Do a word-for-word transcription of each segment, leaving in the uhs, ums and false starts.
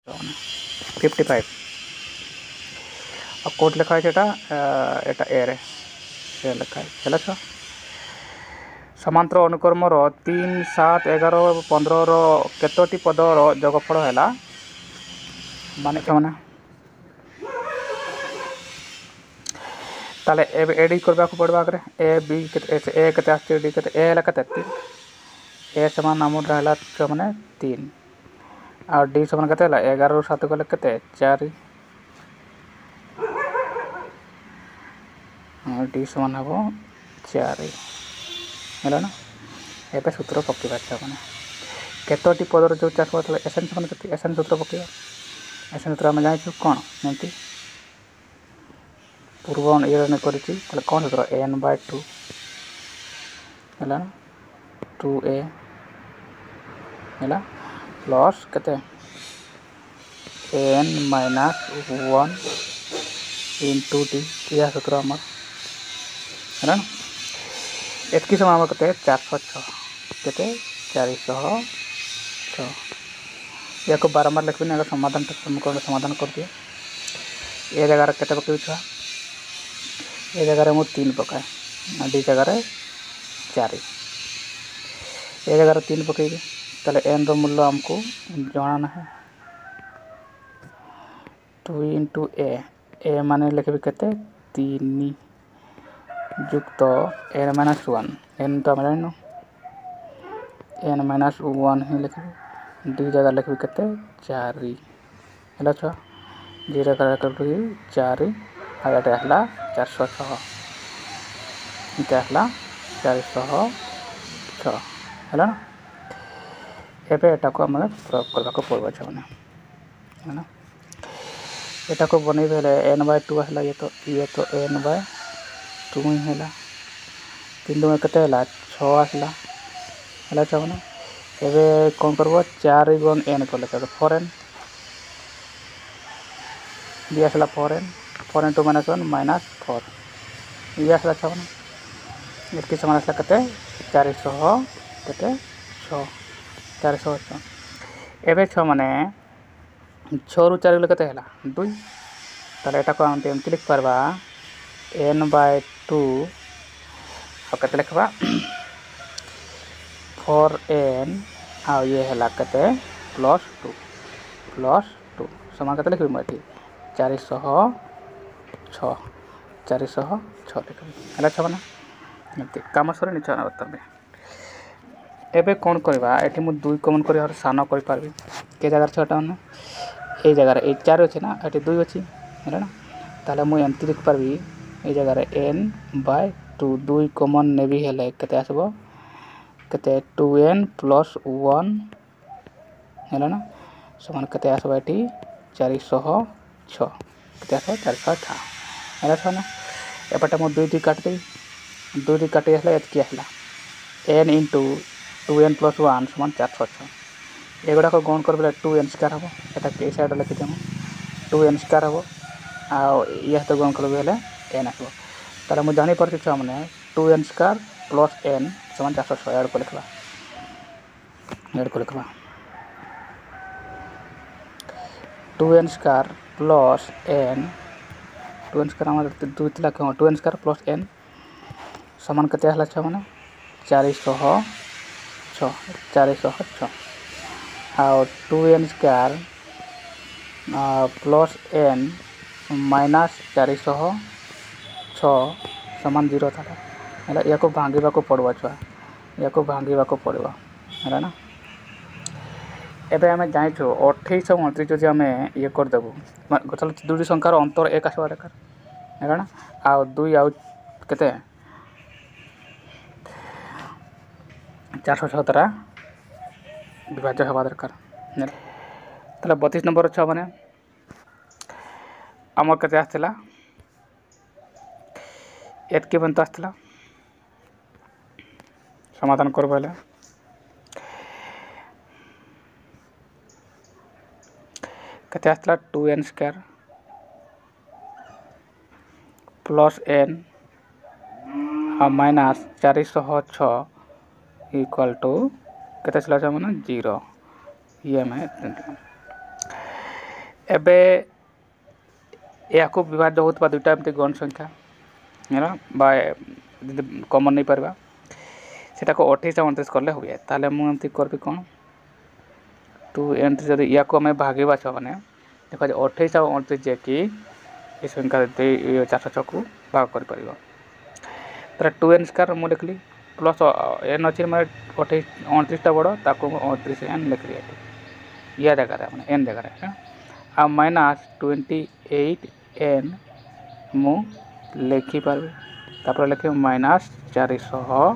fifty five और code लिखा है एटा ए रे ए लिखा है छः समांतर अनुक्रमर तीन सात एगार पंद्रह केतोटी पदर जोगफल है माने माने ताले ए एडी करबा को पड़बा करे ए बी ए कते आस्ते डी कते ए हला कते तीन ए समान नाम रहला छ माने तीन और डी समान कते हला एगारह सात को कते चार और डी समान हबो चार हला ना एबे सूत्र पकेबा छ माने केतोटी पदर जो चाष होतले एसन समान कते एसन सूत्र पकेबा एसन सूत्र हम जानि छु कोन नंती पूर्व ये करी कौन सूत्र एन बाय टू है टू ए है प्लस के n minus one into d यह सूत्र आम है ना एक समय के चार सौ छे चार सौ छ या को बारंबार लिखी अगर समाधान समीकरण समाधान कर दिए ये जगह के पकड़ छुआ ये जगह मु तीन पकाए डी जगह चार ये जगह तीन पकईबे ताले एन रो मूल्य आमको जाना है टू इंटू ए ए माने लिखे के तीन युक्त एन माइनस वन एन तो आम जान एन माइनस वन ही लिखे डी जगह लिखे के चार है छ डी जगह चार आसला चार सौ छः आसला चार सौ छः है ना एबे एटा को आम प्रयोग करने को पड़ो छे है ना एटा को बन एन बाय टू आसला ये तो ये तो एन बाय टू ही है तीन दुआ के छसला है छ मैंने एबे कौन करब चार गुण एन को लेकर फोर एन ये आसला four n four into minus one minus four ये आसला छ मैंने एक समान आसला के चार सौ के छ चार सौ छ एबे छ माने छ रु चार के दुई ताले एटा को हम एमती लिख पारबा एन बाय टू और कते लिखबा फोर एन आ ये है कते प्लस टू प्लस टू समान कते लिखबी मठी चार सौ छ चार सौ छ लिखबी है छ माने एमती काम सरे निच बताबे एबे कौन करवा एठी मु दुई कमन करी और सान कर पारबी के जगह छटा माने ए जगह ए चार अछि ना एठी दुई अछि है ना ताले मु एमती लिख पारबी ए जगह एन बाय टू दुई कमन नेबी हेले कते आसबो कते टू एन प्लस वन है ना समान कते आसबो एठी चार सौ छ कते आसबो चार सौ छ है छ ना एपटे मु दुई दुई काट दे दुई दुई काटी आसला एतकी आसला n into two n plus one समान चार सौ छ एगुड़ा को गौन कर टू एन स्क्वायर हम एटा के साइड लिखिदेमु टू एन स्क्वायर हम आ यह तो गौन कर एन आसो ताले मु जानी पारछि छ माने two n square plus n समान चार सौ छ ऐड को लिखबा ऐड को लिखबा two n square plus n two n square हम दुई तिला के two n square plus n समान कते हला छ माने चार सौ छ चार सौ छ और two n square plus n minus चार सौ छ समान जीरो था है या को भांगा को पड़ो छुआ या को भांगा को पड़ो है ना एबे आम जाइछु अठाईस उनतीस जो आम ये करदेबू चलो दुई संख्यार अंतर एक आसवा दरकार है ना आ दुई आउ केते चार सौ छ द्वारा विभाज्य हवा दरकार ताले बतीस नंबर छ माने आमर केते आसला एतके बंत आसला समाधान करबो हेले कते आसला two n square plus n और माइनस चार सौ छ इक्वल टू केते चला छ माने जीरो ये में एबे या को विभाज्य होता दुईटा एमती गण संख्या है बा कमन नहीं पार सेटा को अठाईस उनतीस कले हुए ताले मुझे करी कौन टू एन जब या को आम भागे मैंने देखा अठाईस उनतीस जे कि ये संख्या चार छः को भाग कर टू एन स्क्वायर मुझे लिखली प्लस एन अच्छी मैं अठाईस उनतीस बड़ ताको अड़तीस एन लिखली या जगह मैंने एन जगह आ माइनस ट्वेंटी एट एन मु लिखिपारि तापर लिखे माइनस चार छः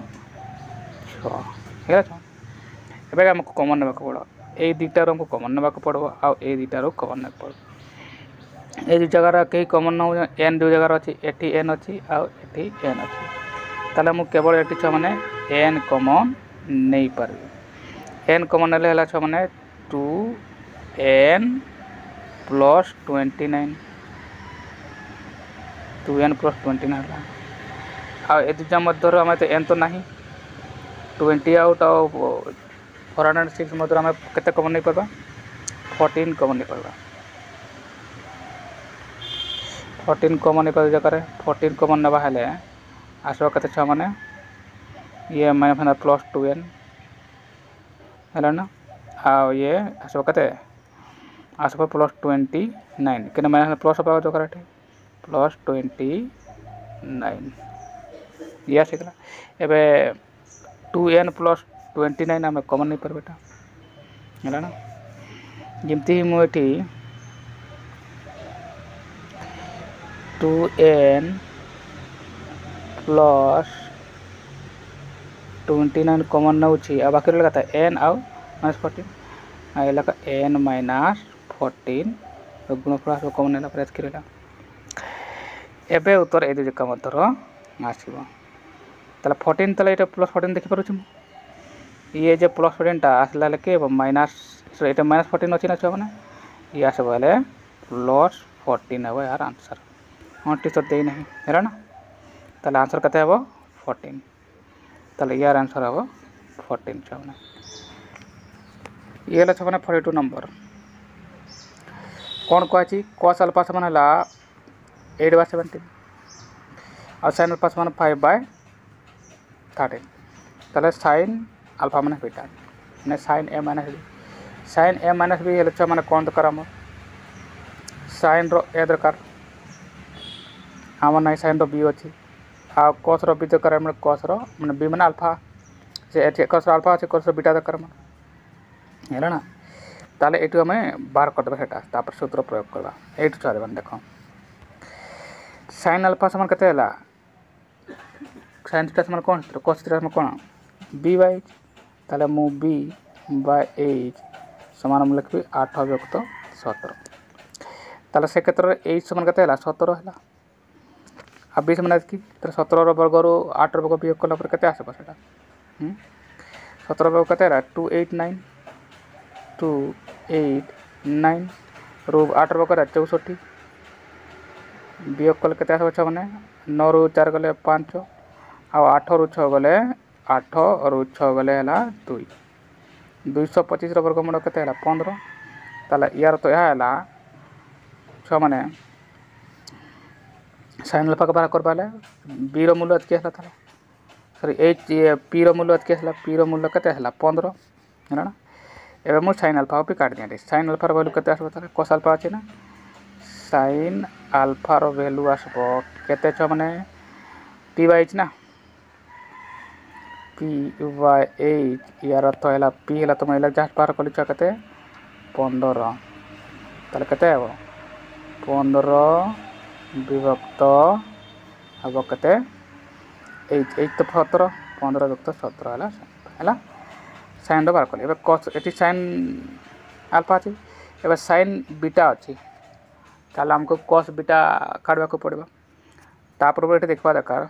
छः आमको कमन ना पड़ो ये दुटार हमको कमन ना पड़ो आउ ये दुटार कमन ना पड़ो ये दु जगार कहीं कमन ना एन दु जगार अच्छी एटी एन अच्छी आउ एटी एन अच्छी ताले मु केवल एटी छ माने एन कमन नहीं पारि एन कमन ना छ माने two n plus twenty nine two n plus twenty nine आ दुटा मध्य आम तो एन तो ना ट्वेंटी आउट आउ फोर हंड्रेड सिक्स मध्य आम के कमन नहीं पार्बा फोर्टीन कमन नहीं पार्बा फोर्टीन कमन नहीं पार जगह फोर्टीन कमन नवा हेले आसो के छ माने ये माइनस प्लस टू एन है ना आ ये आसो के आसो प्लस ट्वेंटी नाइन कि माइनस प्लस पावा जगह प्लस ट्वेंटी नाइन या सीखला एबे two n plus twenty nine आम कमन नहीं पार बेटा है ना जमती ही मुझे two n plus twenty nine common नौ बाकी लगा था एन आउ माइनस फोर्टीन आका एन माइनस फोर्टीन गुणफल आस कमन ना प्रेस कर एबे उत्तर ए दुका मध्यर आसो ताला फोर्टीन ताला ये प्लस फोर्टीन देखी पार्छ ये जो प्लस फोर्टीन आसला के माइनस ये माइनस फोर्टीन अच्छी ना छुआ मैंने ये आस बोले प्लस फोर्टीन हे यार आंसर हाँ टी तो दे नहीं है ना ताले आंसर कते हे फोर्टीन ताले यार आंसर हे फोर्टीन छुआ मैंने ये छुआ मैंने फोर्टी टू नंबर कौन कही कस अल्फा समान है एट बाय सेवेन्टीन और साइन अल्फा समान फाइव बाय थर्टीन ताले साइन अल्फा माने बीटा मैंने sine a minus b sine a minus b छुआ मैंने कौन दरकार आम साइन रो ए दरकार आम ना साइन रो बी अच्छी आ कस रो बी दरकार मैंने कस रो मैंने बी मैंने अल्फा से कस रो अल्फा अच्छे कस रो बीटा दरकार है ना ताले ये आम बाहर करदे तापर सूत्र प्रयोग करवा ये छुआ देख साइन अल्फा समान के साइन थीटा समान कौन कस थीटा समान कौन बी बाय एच ताले मु बी बाय एच समान मुझे लिखी आठ व्यक्त सतर ताले से क्षेत्र में एच समान के सतर है आ बी समान कि सतर वर्ग रू आठ वर्ग वियोग कलापर के आसो से सतर वर्ग के two eight nine two eight nine रू आठ वर्ग चौसठी वियोग कले के आसो मैंने नौ रु चार गले पाँच आठ रु छः गले आठ रु छः गले है दुई दुईश पचीस वर्गमूल के पंद्रह ताला यार तो यह है छुआ मैंने साइन अल्फा के बाहर कर पाले बी रूल्य के सरी एच पी रूल्य के पी रूल्य के पंद्रह है ना एवं मुझे साइन अल्फा भी काट दिया साइन अल्फार भैल्यू के आसो कस अल्फा अच्छे ना साइन अल्फार भैल्यू आसो के छुआ मैंने पी बाय एच ना पी बाय एच यार अर्थ है पी है तो मैं जहाँ बाहर कली छुआ के पंद्रह ताले के पंद्रह विभक्त हम के एच एच तो सतर पंद्रह युक्त सतर है साइन बाहर कली ए कस ये साइन अल्फा अच्छी ए साइन बीटा अच्छी ताले हमको कस बीटा काढ़ा पड़ो तापर ये देखा दरकार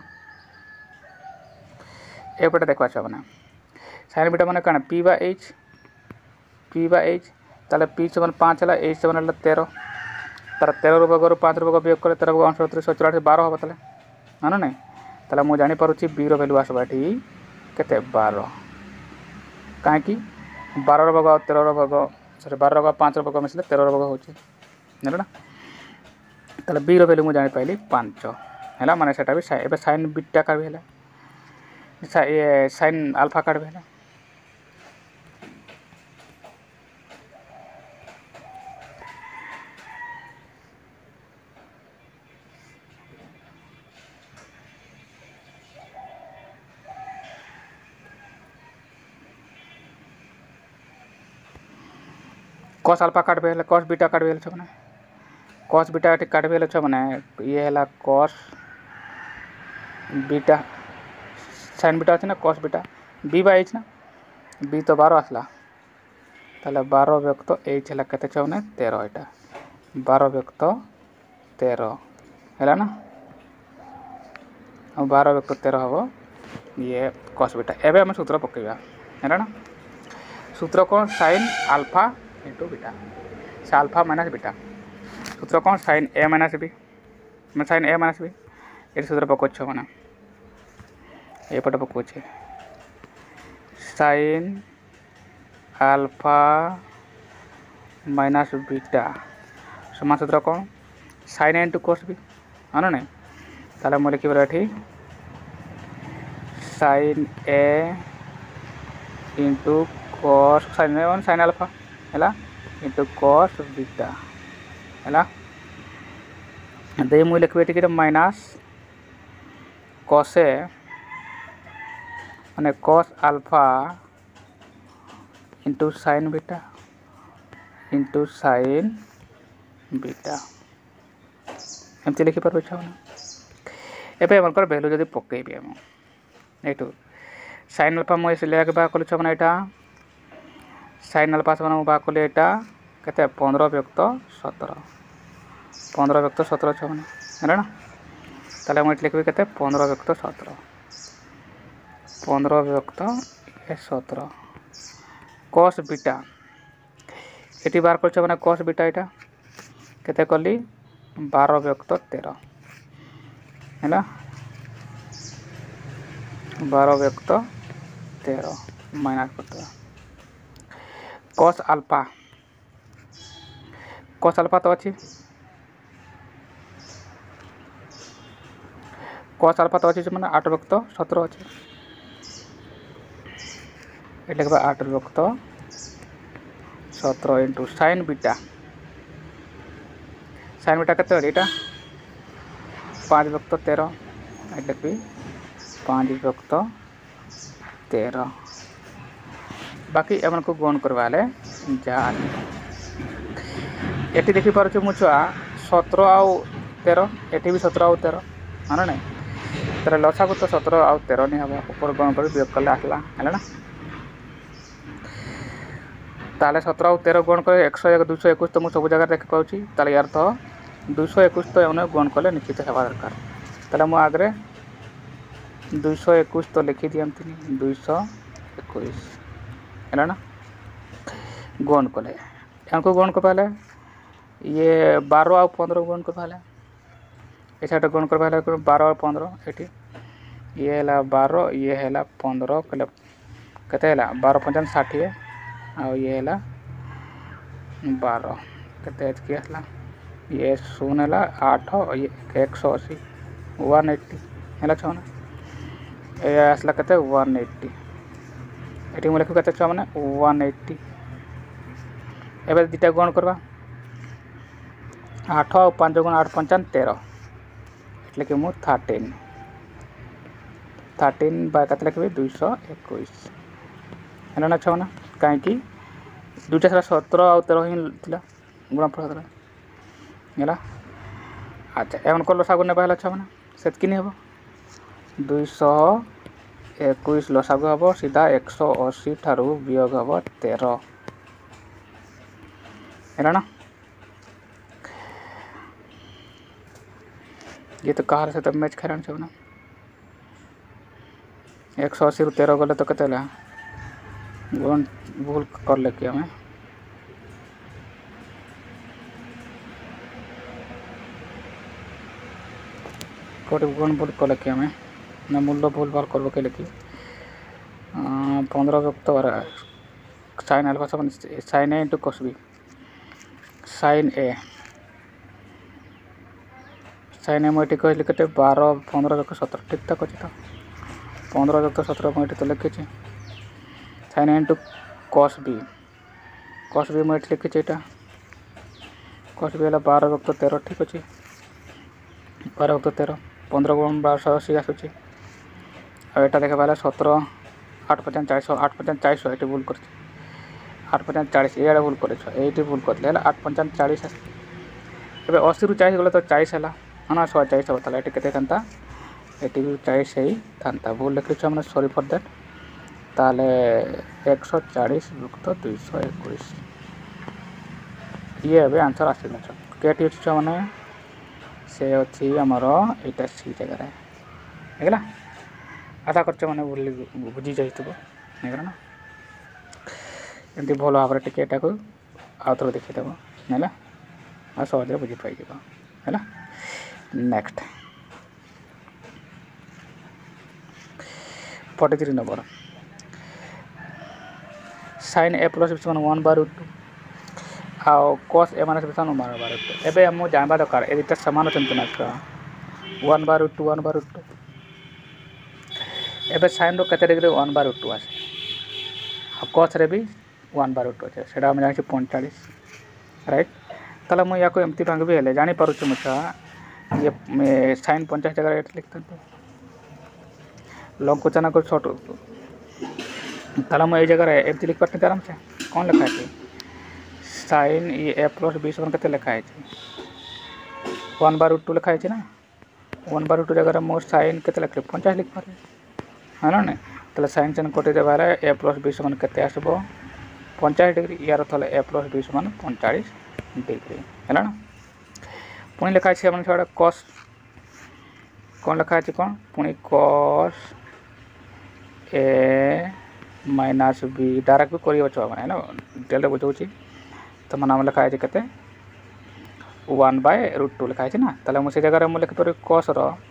एपटे देखा छुआ मैंने साइन बीटा मैंने कौन p by h p by h ताले पी से मैंने पाँच है एच से मैंने तेरह तार तेरह वर्ग पाँच वर्ग वियोग कले तेरह अड़सठ सचौराशी बारह हम ताले है ना नहीं ताले मुझे जापी बी रैल्यू आसो ये के बारह कहीं बारह वर्ग आ तेरह वर्ग सरी बारह वर्ग पाँच वर्ग मिसले तेरह वर्ग हो ना ताले बी रो वैल्यू मु जानि पाइली पाँच हैला माने सेटा भी एबे साइन बीटा का भी हैला ये साइन अल्फा का भी हैला cos अल्फा काट बेले cos बीटा काट बेले छ माने cos बीटा काट बेले छ माने ये हैला cos बीटा sin बीटा अछि ना cos beta b by h ना b तो बारह आसला ताले बारह व्यक्त h हैला कते छ माने तेरह एटा बारह व्यक्त तेरह हैला ना अब बारह व्यक्त तेरह हबो ये cos बीटा एबे हम सूत्र पकेबा हैला ना सूत्र कोन sin अल्फा इंटू बीटा से अल्फा माइनस बीटा सूत्र कौन साइन ए माइनस बी मैं साइन ए माइनस बी ये सूत्र पकोच मैंने ये पटे पकोचे साइन अल्फा माइनस बीटा समान सूत्र कौन sine a into cos b है ना ताले मैं लिखी ये sine a into cos sine a one sine alpha हैला इंटू cos बीटा हैला दे मु लिखबे टिके माइनस cos ए माने cos alpha into sin beta into sin beta एमती लिखि परबे छ ना एबे हमर वैल्यू जदी पकेबे हम एटू sin अल्फा मु से लेके बा कल छ माने एटा साइन अल्फा से मैं बाको एटा कते पंद्रह व्यक्त सत्रह पंद्रह व्यक्त सत्रह छ माने है ना ताले मैं लिखबे कते पंद्रह व्यक्त सत्रह पंद्रह व्यक्त सत्रह cos बीटा एटी बार कर छ माने cos बीटा एटा कते कली बारह व्यक्त तेरह हैला बारह व्यक्त तेरह माइनस करते cos अल्फा cos अल्फा तो अच्छी cos अल्फा तो अच्छी माने आठ व्यक्त सत्रह अच्छी एटले के आठ व्यक्त सत्रह into sin beta sin beta कते एटा पाँच व्यक्त तेरह एटले कि पाँच व्यक्त तेरह बाकी एमन को गुण करवाले जा एटी देखि पारछु मुछुआ सत्रह आउ तेरह एटी भी सत्रह आउ तेरह है ना तेरे लसा को तो सत्रह आउ तेरह नहीं हबा ऊपर गुण कर वियोग करले आसला है ना ताले सत्रह आउ तेरह गुण कर एक सौ एक दो सौ इक्कीस तो मु सब जगह देख पाउची ताले यार तो दो सौ इक्कीस तो एने गुण करले निश्चित हेबा दरकार ताले मु आगरे दो सौ इक्कीस तो लिखि दियंती दो सौ इक्कीस है ना गुण कले इनको गुण कर पहले ये बारह आ पंद्रह गुण कर पहले ऐसा गुण कर पहले बारह और पंद्रह एटी ये है बारह ये है पंद्रह कले कते है बारह पंचान षाठी आ ये है बारह कते है ये शून्य है आठ ये एक सौ अशी वन एट्टी है छो ये आसला कते वन एट्टी एटी मु लिखु कते छ माने वन एट्टी एबे दिटा गुण करबा आठ और पाँच गुण आठ पंचान तेरह एटले कि मु तेरह तेरह बाय कते लिखबे दो सौ इक्कीस है ना छ ना काहे कि दुटा सारा सत्रह और तेरह ही थिला गुणफल होतला हैला अच्छा एमन को लसा गुण पहला छ माने सेत किनी हबो दो सौ इक्कीस लसागु हम सीधा एक सौ अशी ठारू वियोग हम तेरह है ना ये तो कहार से तब मैच खेल ना एक सौ अशी रु तेरह गले तो कते गुण भूल कर लेके हमें कोटी गुण भूल कर लेके हमें ना मूल्य भूल भाल कर के लिखी पंद्रह व्यक्त साइन अल्फा समान sine a into cos b sine a sine m ये कहली के बार पंद्रह जक सतर ठीक ठाक अच्छे तो पंद्रह जक सतर मुझे तो लिखी sine into cos b cos b मुझे लिखी यहाँ कस बी है बार जक तेरह ठीक अच्छे बार जक तेरह पंद्रह गुण बारश अशी आसूँ और यहाँ देखा सतर आठ पचास चालीस आठ पचास चालीस ये भूल कर आठ पचास चालीस ये भूल कर ये भूल कर आठ पचास चालीस ए अशी रु चालीस गले तो चालीस है ना शहे चालीस हम ताले ये था ये भी चालीस ही था भूल लिखी मैंने सॉरी फॉर दैट ताले एक सौ चालीस युक्त दुईश एक ये ए आंसर आस केटी अच्छी छुआ मैंने से अच्छी आमर यहाँ सी जगह है आशा कर मैंने भूल बुझी जाइए ना एमती भल भाव टे को आउ थे देखीदेव है आ सहज बुझी पाई है next forty three number sine a plus भी वन बार टू आउ कस ए माइनस भी वन बार टू एवं मुझे जानवा दरकार ए दुटा सामान अच्छा ना छुआ वन बार टू वन बार टू एवं साइन रो केते डिग्री वन बार टू आसे कस रे भी वन बार टू अच्छे से जानी पैंतालीस राइट ताला मुझे या एमती भांग भी है जानीपार मुझा ये साइन पंचाश जगह ये लिखता लंकुचाना को छोट ताला मुझे जगह एमती लिख पार्टी आराम से कौन लिखा है साइन ये ए प्लस बी समान के लिखाई वन बार टू लिखाई ना वन बार टू जगह मोर साइन के लिख पंचाश लिख पारे है ना नहीं तो साइन साइन कटे देवार ए प्लस बी समान के आसब पंचाश डिग्री यार थे ए प्लस बी समान पैंतालीस डिग्री है ना पुणी लिखाई मैंने छड़ा कस कौन लिखाई कौन पुणी cos a minus b direct भी कर छुआ मैंने है ना डिटेल बुझे तो मन आम लिखाई के वन बाय रुट टू लिखाई ना ताले मुझे जगह मुझे लिखिपर कस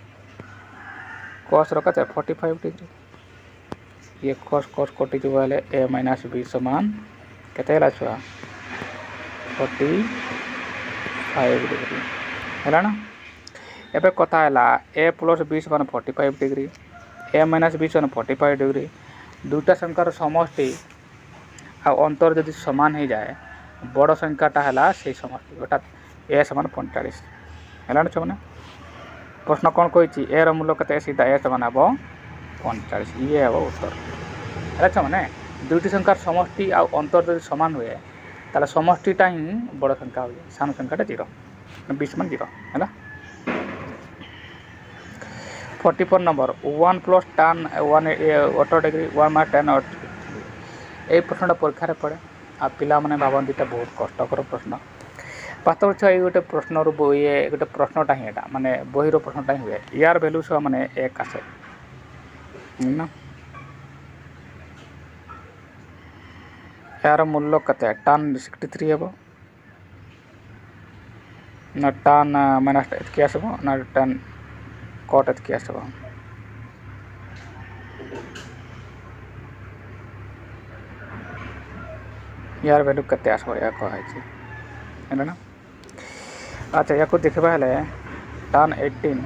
कस रखते फोर्टी फाइव डिग्री ये कस कस कटि जो ए माइनस बी समान के छुआ फोर्टी फाइव डिग्री है ना एवं कथा है ए प्लस बी समान forty five degree a minus b समान फोर्टी फाइव डिग्री दुईटा संख्यार समष्टि आ अंतर जदि सामान हो जाए बड़ संख्याटा है से समष्टि अर्थात ए समान पैंतालीस है छुआ प्रश्न कौन कही ए रूल्य के सीधा ए समान हम पैंतालीस ये हम उत्तर है छुआ दुईटी संख्यार समष्टि आ अंतर जब सामान हुए ताले समष्टिटा ही बड़ संख्या हुए सान संख्याटा जीरो बीस मान जीरो है forty four number one plus tan one अठर डिग्री वन माइनस टेन ये प्रश्नटा परीक्षा पड़े आ पिला माने भावती ये बहुत कष्टकर प्रश्न वास्तव छुआ ये गोटे प्रश्न ये गोटे प्रश्नटा ही यहाँ माने बही प्रश्नटा ही हुए यार भैल्यू छुआ माने एक आसे ना यार मूल्य कते टान सिक्सटी थ्री हे ना टान माइनस एतकी आसब ना टान कट एतकी आसब यार भैल्यू कते आसब या कहे है ना अच्छा या देखा हेले टान एटीन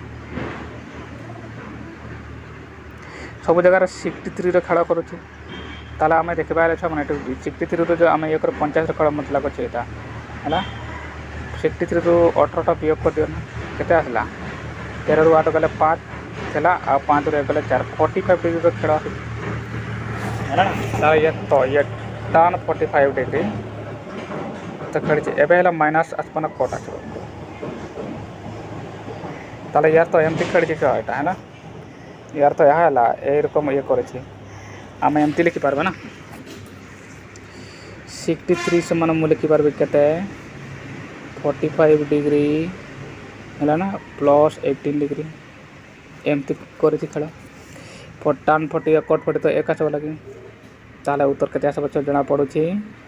सब जगह सिक्सटी थ्री खेल करुचे ताला आम देखा छुआ मैंने सिक्सटी थ्री जो आम ये पंचाश खेल मत लगे यहाँ है सिक्सटी थ्री रु अठरटा वियोग कर दियो ना केते आसला तेरह रु आठ गले पाँच थेला आ पाँच रु एक गले चार फोर्टी फाइव डिग्री खेल है ना ये तो ये टान फोर्टी फाइव डिग्री तो खेली एवं माइनस आसपाना कट आस यार तो एमती खेली छुआ यहाँ है ना यार तो यहाँ है यरकम ये कर आम एमती लिखिपार ना सिक्सटी थ्री से मन मुझे लिखिपार के फोर्टी फाइव डिग्री है ना प्लस एटीन डिग्री एमती कर खेल टान फोर्टी कट फोर्टी तो एक आसब लगे ताले उत्तर के आसब जना पड़ी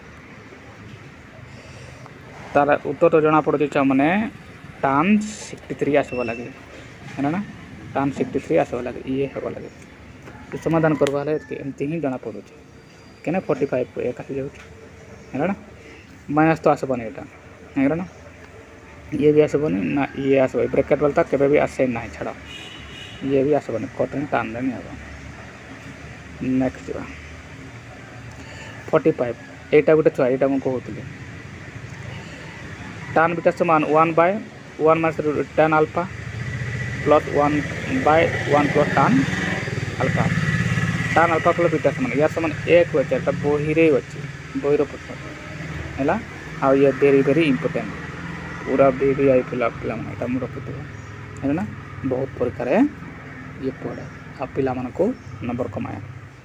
तार उत्तर तो जना पड़ी छुआ मैंने टान सिक्सटी थ्री आसब लगे है ना टान सिक्सटी थ्री आसब लगे ये हम लगे तो समाधान करवा एमती ही जना पड़े क्या फोर्टी फाइव को एक आसी जाए है ना माइनस तो आसबनी यहाँ है ना ये भी आसबनी ना ये आसब ब्रेकेट वाला केबे भी आसे ना छाड़ ये भी आसबनी कटन टान देनी अब नेक्स्ट जा फोर्टी फाइव एटा गोटे छुआ यहाँ मुझे कहती टान बीटा समान one by one minus tan alpha plus one by one plus tan alpha tan alpha plus beta समान यार समान एक अच्छे बही रे अच्छे बहीर प्रश्न है आ ये वेरी वेरी इंपोर्टेंट पूरा वी आई पिला पिला यहाँ मुझे रखी है ना बहुत प्रकार ये पढ़े आ पिला को नंबर कमाए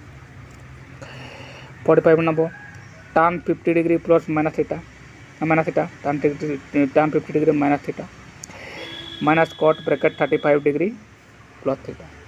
forty five number tan fifty degree plus minus theta minus theta tan tan fifty degree minus theta minus cot bracket thirty five degree plus theta